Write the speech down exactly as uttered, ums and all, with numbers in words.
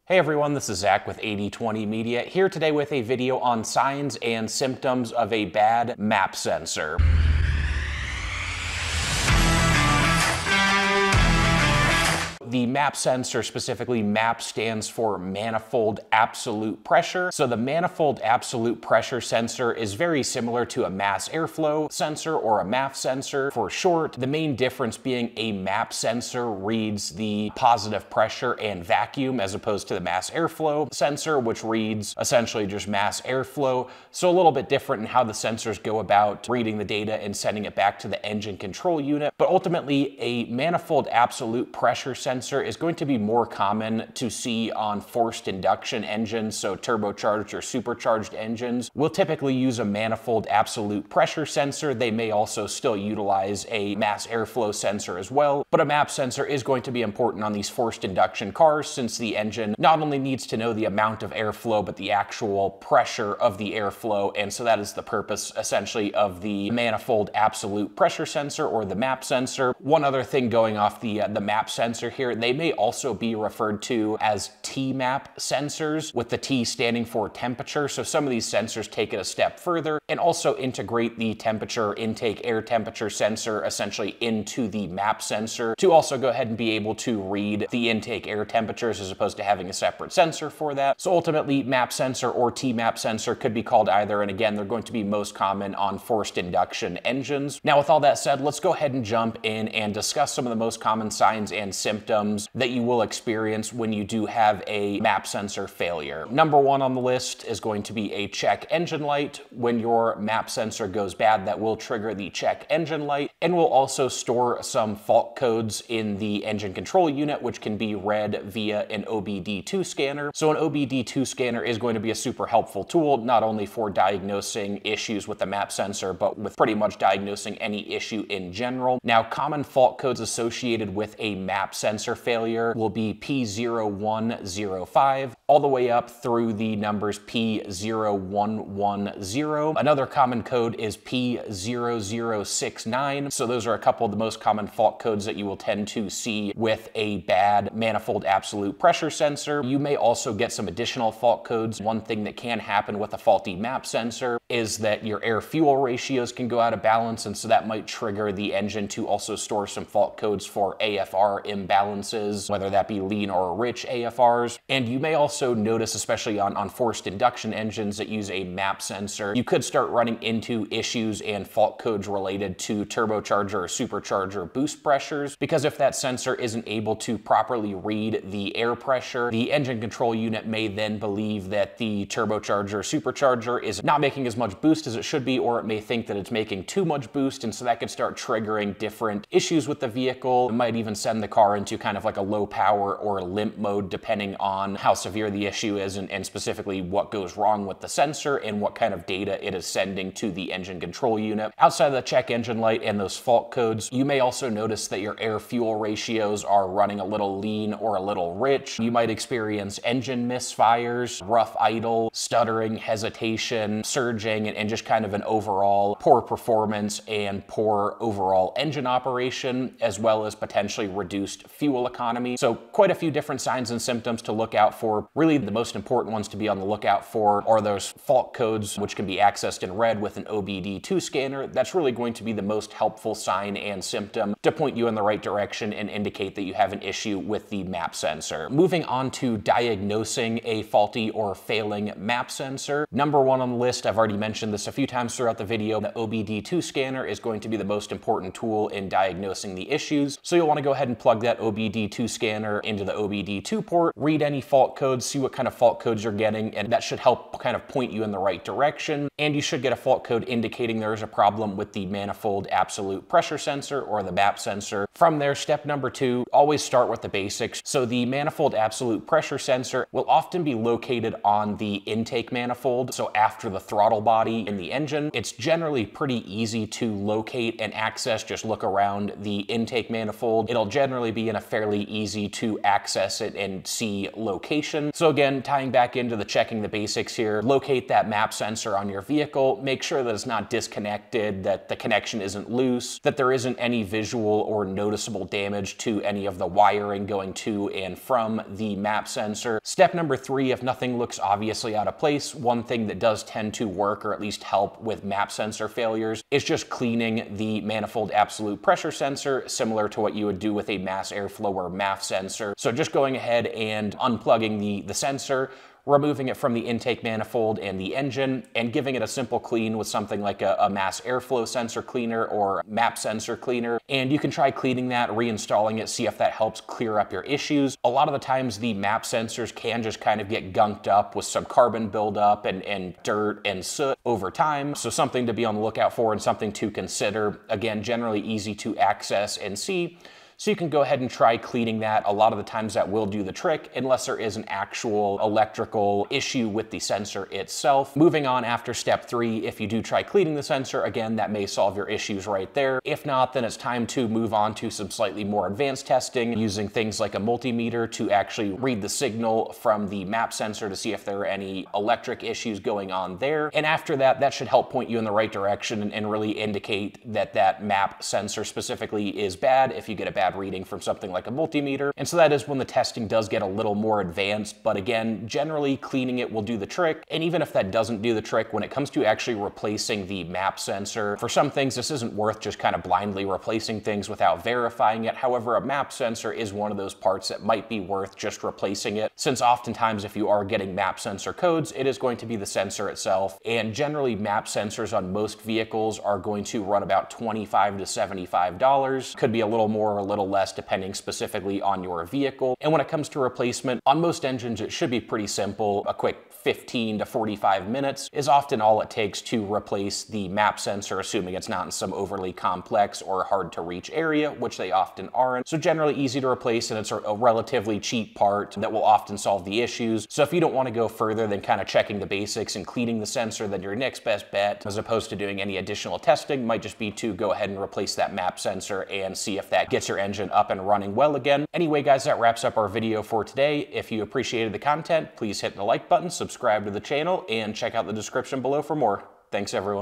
Hey everyone, this is Zach with eighty twenty Media, here today with a video on signs and symptoms of a bad map sensor. The map sensor, specifically MAP, stands for Manifold Absolute Pressure. So the Manifold Absolute Pressure sensor is very similar to a mass airflow sensor or a M A F sensor for short. The main difference being a MAP sensor reads the positive pressure and vacuum as opposed to the mass airflow sensor, which reads essentially just mass airflow. So a little bit different in how the sensors go about reading the data and sending it back to the engine control unit. But ultimately, a Manifold Absolute Pressure sensor is going to be more common to see on forced induction engines, so turbocharged or supercharged engines will typically use a manifold absolute pressure sensor. They may also still utilize a mass airflow sensor as well, but a MAP sensor is going to be important on these forced induction cars since the engine not only needs to know the amount of airflow, but the actual pressure of the airflow, and so that is the purpose essentially of the manifold absolute pressure sensor or the MAP sensor. One other thing going off the, uh, the MAP sensor here, they may also be referred to as T MAP sensors, with the T standing for temperature. So some of these sensors take it a step further and also integrate the temperature intake air temperature sensor essentially into the MAP sensor to also go ahead and be able to read the intake air temperatures as opposed to having a separate sensor for that. So ultimately, MAP sensor or T MAP sensor could be called either, and again, they're going to be most common on forced induction engines. Now, with all that said, let's go ahead and jump in and discuss some of the most common signs and symptoms that you will experience when you do have a MAP sensor failure. Number one on the list is going to be a check engine light. When your MAP sensor goes bad, that will trigger the check engine light and will also store some fault codes in the engine control unit, which can be read via an O B D two scanner. So an O B D two scanner is going to be a super helpful tool, not only for diagnosing issues with the MAP sensor, but with pretty much diagnosing any issue in general. Now, common fault codes associated with a MAP sensor failure will be P zero one zero five all the way up through the numbers P zero one one zero. Another common code is P zero zero six nine. So those are a couple of the most common fault codes that you will tend to see with a bad manifold absolute pressure sensor. You may also get some additional fault codes. One thing that can happen with a faulty MAP sensor is that your air fuel ratios can go out of balance, and so that might trigger the engine to also store some fault codes for A F R imbalances, whether that be lean or rich A F Rs. And you may also notice, especially on, on forced induction engines that use a MAP sensor, you could start running into issues and fault codes related to turbocharger or supercharger boost pressures, because if that sensor isn't able to properly read the air pressure, the engine control unit may then believe that the turbocharger or supercharger is not making as much boost as it should be, or it may think that it's making too much boost, and so that could start triggering different issues with the vehicle. It might even send the car into kind of like a low power or limp mode depending on how severe the issue is and, and specifically what goes wrong with the sensor and what kind of data it is sending to the engine control unit. Outside of the check engine light and those fault codes, you may also notice that your air fuel ratios are running a little lean or a little rich. You might experience engine misfires, rough idle, stuttering, hesitation, surging, and, and just kind of an overall poor performance and poor overall engine operation, as well as potentially reduced fuel economy. So quite a few different signs and symptoms to look out for. Really, the most important ones to be on the lookout for are those fault codes, which can be accessed and read with an O B D two scanner. That's really going to be the most helpful sign and symptom to point you in the right direction and indicate that you have an issue with the MAP sensor. Moving on to diagnosing a faulty or failing MAP sensor. Number one on the list, I've already mentioned this a few times throughout the video, the O B D two scanner is going to be the most important tool in diagnosing the issues. So you'll want to go ahead and plug that O B D two scanner into the O B D two port, read any fault codes, see what kind of fault codes you're getting, and that should help kind of point you in the right direction. And you should get a fault code indicating there is a problem with the manifold absolute pressure sensor or the MAP sensor. From there, step number two, always start with the basics. So the manifold absolute pressure sensor will often be located on the intake manifold, so after the throttle body in the engine. It's generally pretty easy to locate and access. Just look around the intake manifold. It'll generally be in a fairly easy to access it and see location. So again, tying back into the checking the basics here, locate that map sensor on your vehicle, make sure that it's not disconnected, that the connection isn't loose, that there isn't any visual or noticeable damage to any of the wiring going to and from the map sensor. Step number three, if nothing looks obviously out of place, one thing that does tend to work or at least help with map sensor failures is just cleaning the manifold absolute pressure sensor, similar to what you would do with a mass airflow or M A F sensor. So just going ahead and unplugging the, the sensor, removing it from the intake manifold and the engine, and giving it a simple clean with something like a, a mass airflow sensor cleaner or map sensor cleaner. And you can try cleaning that, reinstalling it, see if that helps clear up your issues. A lot of the times the map sensors can just kind of get gunked up with some carbon buildup and, and dirt and soot over time. So something to be on the lookout for and something to consider. Again, generally easy to access and see. So you can go ahead and try cleaning that. A lot of the times that will do the trick, unless there is an actual electrical issue with the sensor itself. Moving on after step three, if you do try cleaning the sensor, again, that may solve your issues right there. If not, then it's time to move on to some slightly more advanced testing, using things like a multimeter to actually read the signal from the map sensor to see if there are any electric issues going on there. And after that, that should help point you in the right direction and, and really indicate that that map sensor specifically is bad if you get a bad reading from something like a multimeter. And so that is when the testing does get a little more advanced, but again, generally cleaning it will do the trick. And even if that doesn't do the trick, when it comes to actually replacing the map sensor, for some things this isn't worth just kind of blindly replacing things without verifying it. However, a map sensor is one of those parts that might be worth just replacing it, since oftentimes if you are getting map sensor codes, it is going to be the sensor itself. And generally map sensors on most vehicles are going to run about twenty-five to seventy-five dollars. Could be a little more or a little less depending specifically on your vehicle. And when it comes to replacement, on most engines it should be pretty simple. A quick fifteen to forty-five minutes is often all it takes to replace the map sensor, assuming it's not in some overly complex or hard to reach area, which they often aren't. So generally easy to replace, and it's a relatively cheap part that will often solve the issues. So if you don't want to go further than kind of checking the basics and cleaning the sensor, then your next best bet, as opposed to doing any additional testing, might just be to go ahead and replace that map sensor and see if that gets your engine up and running well again. Anyway, guys, that wraps up our video for today. If you appreciated the content, please hit the like button, subscribe to the channel, and check out the description below for more. Thanks, everyone.